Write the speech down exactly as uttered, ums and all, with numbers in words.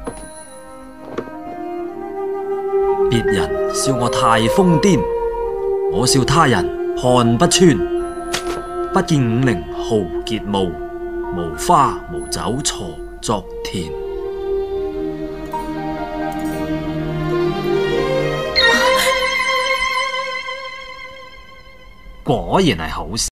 別人笑我太瘋癲，我笑他人看不穿。不見五陵豪傑墓，無花無酒鋤作田。果然係好事。